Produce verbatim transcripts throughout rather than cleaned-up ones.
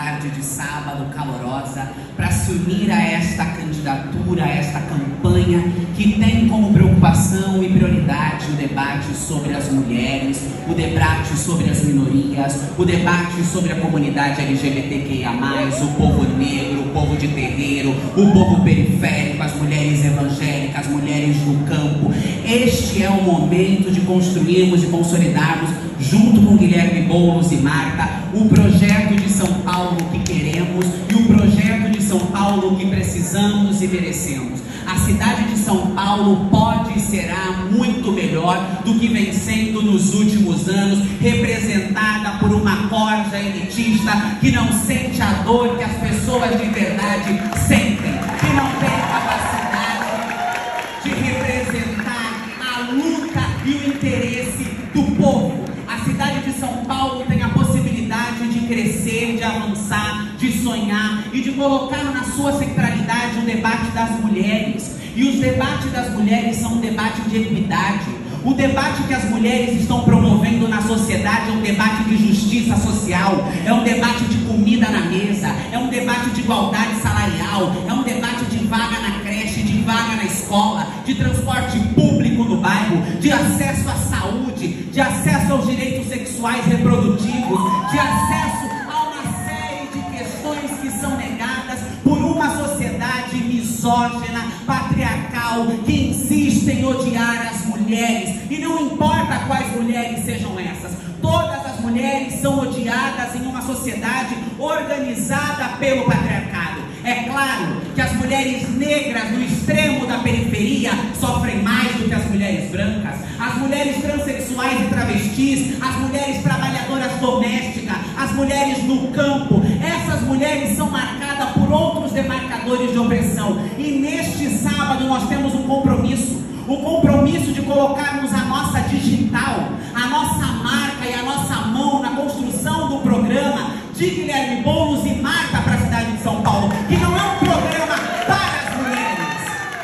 tarde de sábado calorosa para se unir a esta candidatura, a esta campanha que tem como preocupação e prioridade o debate sobre as mulheres, o debate sobre as minorias, o debate sobre a comunidade L G B T Q I A mais, o povo negro, o povo de terreiro, o povo periférico, as mulheres evangélicas, as mulheres no campo. Este é o momento de construirmos e consolidarmos, junto com Guilherme Boulos e Marta, o projeto de São Paulo que queremos e o projeto de São Paulo que precisamos e merecemos. A cidade de São Paulo pode e será muito melhor do que vem sendo nos últimos anos, representada por uma corja elitista que não sente a dor que as pessoas de verdade sentem, que não tem capacidade de representar a luta e o interesse do povo. A cidade de São Paulo tem a possibilidade de crescer, de avançar, de sonhar e de colocar na sua centralidade o debate das mulheres. E os debates das mulheres são um debate de equidade. O debate que as mulheres estão promovendo na sociedade é um debate de justiça social, é um debate de comida na mesa, é um debate de igualdade salarial, é um debate de vaga na creche, de vaga na escola, de transporte público no bairro, de acesso à saúde, de acesso aos direitos sexuais reprodutivos, de acesso a uma série de questões que são negadas por uma sociedade misógina, patriarcal, que insiste em odiar as mulheres. E não importa quais mulheres sejam essas, todas as mulheres são odiadas em uma sociedade organizada pelo patriarcado. É claro que as mulheres negras no extremo da periferia sofrem mais do que as mulheres brancas, as mulheres transexuais e travestis, as mulheres trabalhadoras domésticas, as mulheres no campo. Essas mulheres são marcadas por outros demarcadores de opressão. E neste sábado nós temos um compromisso, o compromisso de colocarmos a nossa digital, a nossa marca e a nossa mão na construção do programa de Guilherme Boulos e Marta para a cidade de São Paulo, que não é um programa para as mulheres,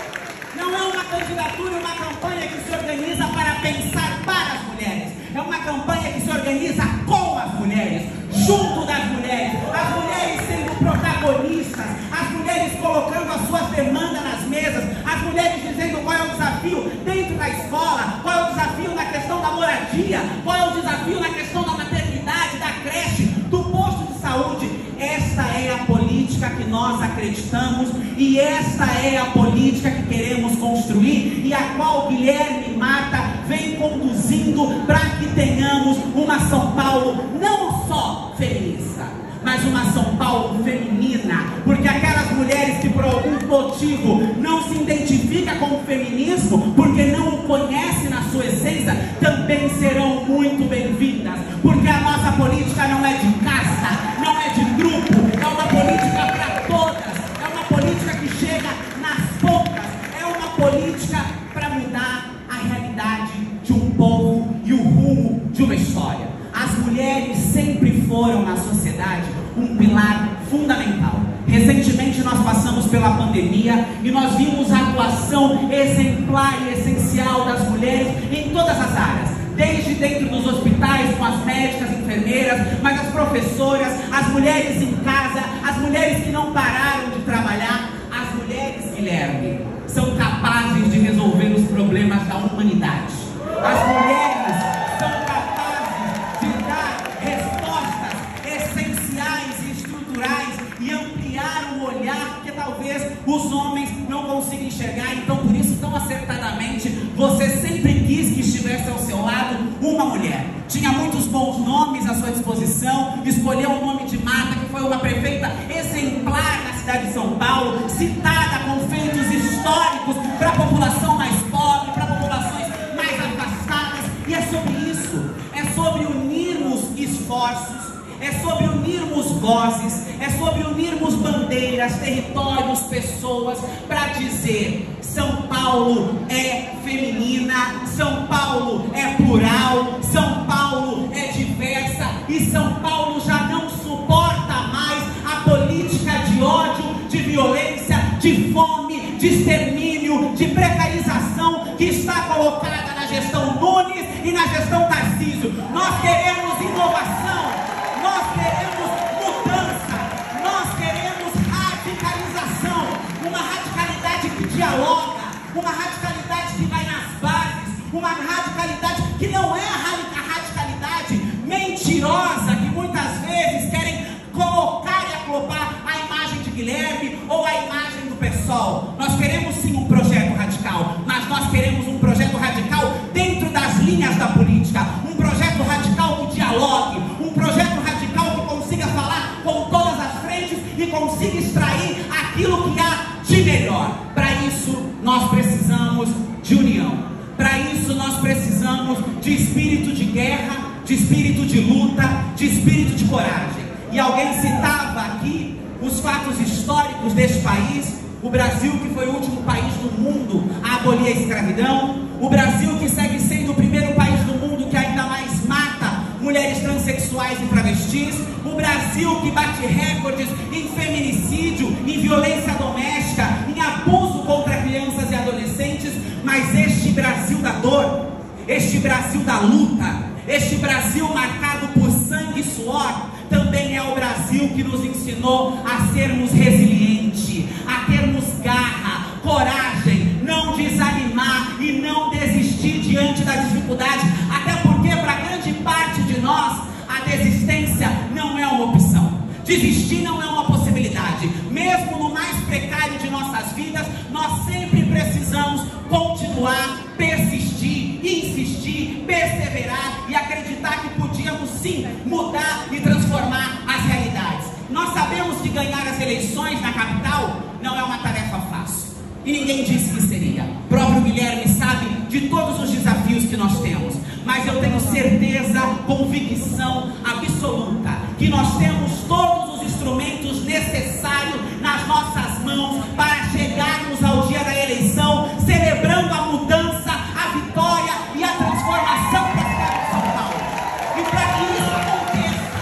não é uma candidatura, uma campanha que se organiza para pensar para as mulheres, é uma campanha que se organiza com as mulheres, junto das mulheres, as mulheres sendo protagonistas, as mulheres colocando as suas demandas nas mesas, as mulheres dizendo qual é o desafio dentro da escola, qual é o desafio na questão da moradia, qual é o desafio na questão da maternidade, da creche, do posto de saúde. Esta é a política que nós acreditamos e esta é a política que queremos construir e a qual Guilherme e Marta vem conduzindo para que tenhamos uma São Paulo não só feminista, mas uma São Paulo feminina, porque aquelas mulheres que por algum motivo não se identificam com o feminismo, porque não o conhecem na sua essência, também serão muito bem-vindas, porque a nossa política não é de casta, não é de grupo, é uma política para todas, é uma política que chega nas pontas, é uma política para mudar a realidade de um povo e o rumo de uma história. As mulheres sempre foram na sociedade um pilar fundamental. Recentemente nós passamos pela pandemia e nós vimos a atuação exemplar e essencial das mulheres em todas as áreas, desde dentro dos hospitais com as médicas, enfermeiras, mas as professoras, as mulheres em casa, as mulheres que não pararam de trabalhar. As mulheres, Guilherme, são capazes de resolver os problemas da humanidade. As mulheres são capazes de dar respostas essenciais e estruturais e ampliar o olhar que talvez os homens não consigam enxergar. Então, por isso, tão acertadamente, você sempre quis que estivesse ao seu lado uma mulher. Tinha muitos bons nomes à sua disposição, escolheu o nome de Marta, que foi uma prefeita exemplar na cidade de São Paulo, citada com feitos históricos para a população mais pobre, para populações mais afastadas. E é sobre isso, é sobre unirmos esforços, é sobre unirmos vozes, é sobre unirmos bandeiras, territórios, pessoas, para dizer: São Paulo é feminina, São Paulo é plural, São Paulo é diversa e São Paulo já não suporta mais a política de ódio, de violência, de fome, de extermínio, de precarização que está colocada na gestão Nunes e na gestão Tarcísio. Nós queremos inovação, nós queremos mudança, Sol. Nós queremos sim um projeto radical, mas nós queremos um projeto radical dentro das linhas da política, um projeto radical que dialogue, um projeto radical que consiga falar com todas as frentes e consiga extrair aquilo que há de melhor. Para isso nós precisamos de união, para isso nós precisamos de espírito de guerra, de espírito de luta, de espírito de coragem. E alguém citava aqui os fatos históricos deste país: o Brasil, que foi o último país do mundo a abolir a escravidão, o Brasil que segue sendo o primeiro país do mundo que ainda mais mata mulheres transexuais e travestis, o Brasil que bate recordes em feminicídio, em violência doméstica, em abuso contra crianças e adolescentes. Mas este Brasil da dor, este Brasil da luta, este Brasil marcado por sangue e suor, também é o Brasil que nos ensinou a sermos resilientes, a termos garra, coragem, não desanimar e não desistir diante da dificuldade, até porque para grande parte de nós a desistência não é uma opção, desistir não é uma possibilidade. Mesmo no mais precário de nossas vidas, nós sempre precisamos continuar, persistir, insistir, perseverar e acreditar que podíamos sim mudar e transformar as realidades. Nós sabemos que ganhar as eleições na capital não é uma tarefa fácil, e ninguém disse que seria. O próprio Guilherme sabe de todos os desafios que nós temos, mas eu tenho certeza, convicção absoluta, que nós temos todos os instrumentos necessários nas nossas mãos para chegarmos ao dia da eleição, celebrando a mudança, a vitória e a transformação da cidade de São Paulo. E para que isso aconteça,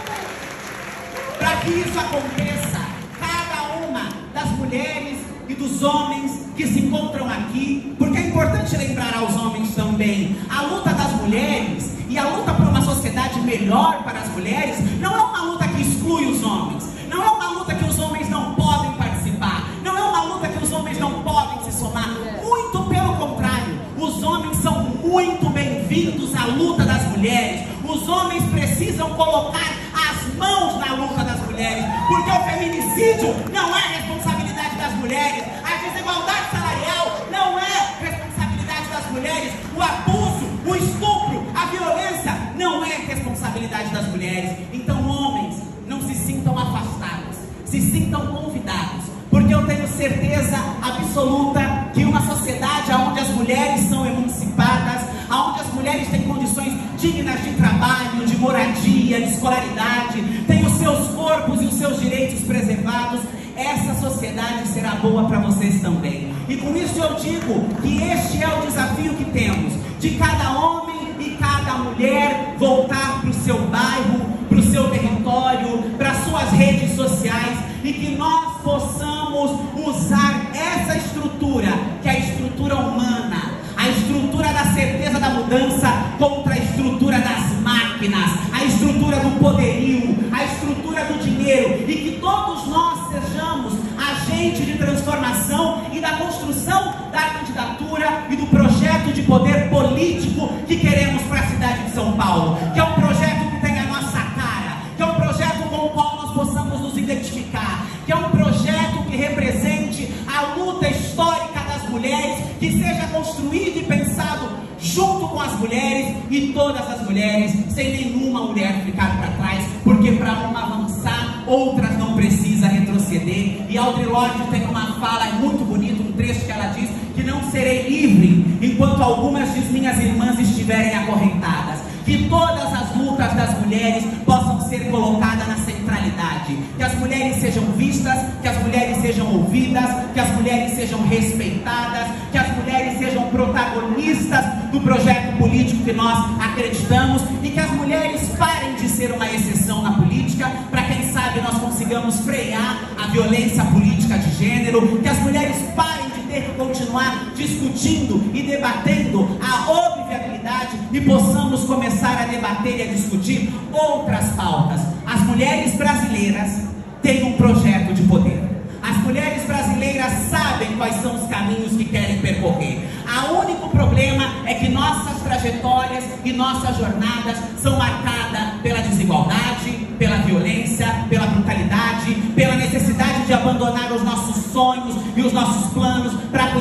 para que isso aconteça, cada uma das mulheres e dos homens que se encontram aqui, porque é importante lembrar aos homens também, a luta das mulheres e a luta por uma sociedade melhor para as mulheres não é uma luta que exclui os homens, não é uma luta que os homens não podem participar, não é uma luta que os homens não podem se somar, muito pelo contrário, os homens são muito bem-vindos à luta das mulheres. Os homens precisam colocar as mãos na luta das mulheres, porque o feminicídio não é responsabilidade das mulheres, a desigualdade salarial não é responsabilidade das mulheres, o abuso, o estupro, a violência não é responsabilidade das mulheres. Então, homens, não se sintam afastados, se sintam convidados, porque eu tenho certeza absoluta que uma sociedade onde as mulheres são emancipadas, onde as mulheres têm condições dignas de trabalho, de moradia, de escolaridade, têm os seus corpos e os seus direitos preservados, essa sociedade será boa para vocês também. E com isso eu digo que este é o desafio que temos, de cada homem e cada mulher voltar para o seu bairro, para o seu território, para as suas redes sociais, e que nós possamos usar essa estrutura, que é a estrutura humana, a estrutura da certeza da mudança contra a estrutura das máquinas, a estrutura do poderio, a estrutura do dinheiro, e que todos nós sejamos agente de transformação e da construção da candidatura e do projeto de poder político que queremos para a cidade de São Paulo, que é um projeto que tem a nossa cara, que é um projeto com o qual nós possamos nos identificar, que é um projeto que represente a luta histórica das mulheres, que seja construído e pensado junto com as mulheres, e todas as mulheres, sem nenhuma mulher ficar para trás, porque para uma avançar, outras não precisa retroceder. E Audre Lorde tem uma fala muito bonita, um trecho que ela diz que não serei livre enquanto algumas de minhas irmãs estiverem acorrentadas. Que todas as lutas das mulheres possam ser colocadas na centralidade, que as mulheres sejam vistas, que as mulheres sejam ouvidas, que as mulheres sejam respeitadas, que as mulheres sejam protagonistas do projeto político que nós acreditamos, e que as mulheres parem de ser uma exceção na política, para quem sabe nós consigamos frear a violência política de gênero, que as mulheres parem de ter que continuar discutindo e debatendo a obviabilidade e possamos começar a debater e a discutir outras pautas. As mulheres brasileiras têm um projeto de poder. As mulheres brasileiras sabem quais são os caminhos que querem percorrer. O único problema é que nossas trajetórias e nossas jornadas são marcadas pela desigualdade, pela violência, pela brutalidade, pela necessidade de abandonar os nossos sonhos e os nossos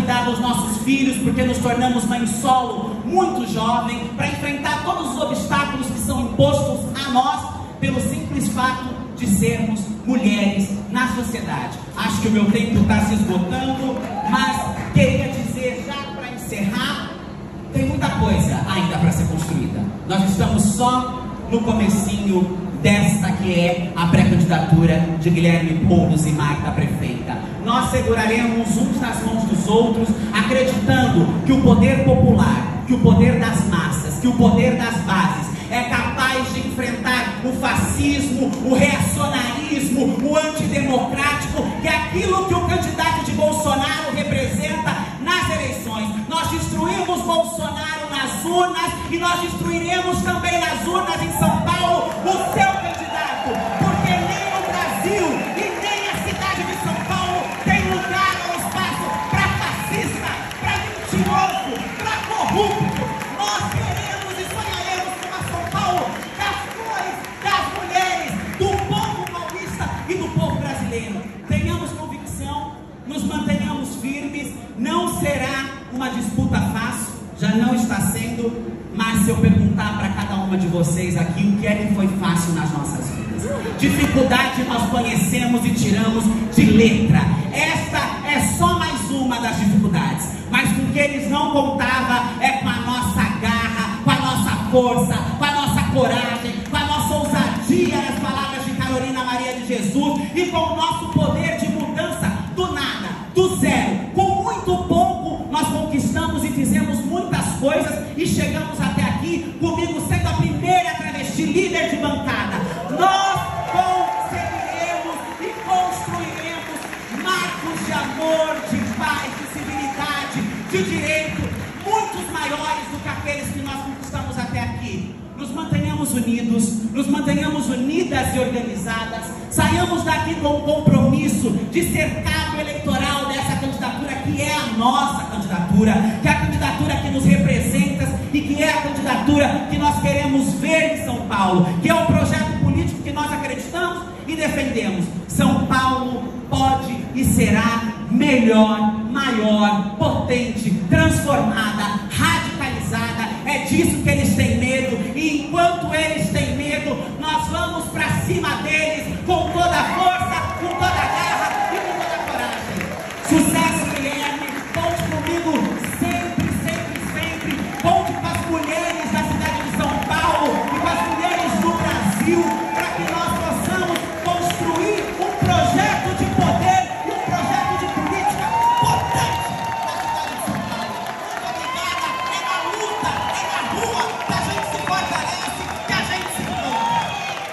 cuidar dos nossos filhos, porque nos tornamos mãe solo muito jovem, para enfrentar todos os obstáculos que são impostos a nós pelo simples fato de sermos mulheres na sociedade. Acho que o meu tempo está se esgotando, mas queria dizer, já para encerrar, tem muita coisa ainda para ser construída. Nós estamos só no comecinho desta que é a pré-candidatura de Guilherme Boulos e Magda prefeita. Nós seguraremos uns nas mãos dos outros, acreditando que o poder popular, que o poder das massas, que o poder das bases é capaz de enfrentar o fascismo, o reacionarismo, o antidemocrático, que é aquilo que o candidato de Bolsonaro representa nas eleições. Nós destruímos Bolsonaro nas urnas e nós destruiremos também nas urnas em São Paulo o seu candidato, porque nem no Brasil e nem a cidade de São Paulo tem lugar ou espaço para fascista, para mentiroso, para corrupto. Nós queremos e sonharemos com uma São Paulo das cores, das mulheres, do povo paulista e do povo brasileiro. Tenhamos convicção, nos mantenhamos firmes, não será uma disputa fácil, já não está sendo, mas se eu perguntar para cada uma de vocês aqui o que é que foi fácil nas nossas vidas, dificuldade nós conhecemos e tiramos de letra. Esta é só mais uma das dificuldades, mas com o que eles não contavam é com a nossa garra, com a nossa força, com a nossa coragem, com a nossa ousadia, nas palavras de Carolina Maria de Jesus, e com o nosso poder de mudança do nada, do zero. Com muito pouco nós conquistamos e fizemos muitas coisas e chegamos até aqui, comigo sendo a primeira travesti líder de bancada. Nós conseguiremos e construiremos marcos de amor, de paz, de civilidade, de direito, muitos maiores do que aqueles que nós conquistamos até aqui. Nos mantenhamos unidos, nos mantenhamos unidas e organizadas, saiamos daqui com o compromisso de ser cabo eleitoral dessa candidatura que é a nossa candidatura, que é a candidatura que nos representa e que é a candidatura que nós queremos ver em São Paulo, que é o projeto político que nós acreditamos e defendemos. São Paulo pode e será melhor, maior, potente, transformada, radicalizada. É disso que eles têm medo, e enquanto eles têm medo, nós vamos para cima deles com toda a força, com toda a garra e com toda a coragem. Sucesso, Guilherme, conte comigo sempre, sempre, sempre. Conte com as mulheres da cidade de São Paulo e com as mulheres do Brasil, para que nós possamos construir um projeto de poder e um projeto de política potente na cidade de São Paulo. Muito obrigada, é na luta, é na rua que a gente se fortalece, que a gente se encontra.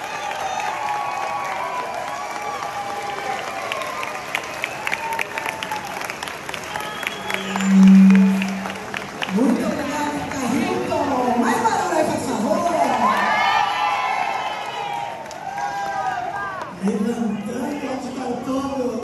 Muito obrigado, Carrito. Mais barulho aí, por favor. Levantando a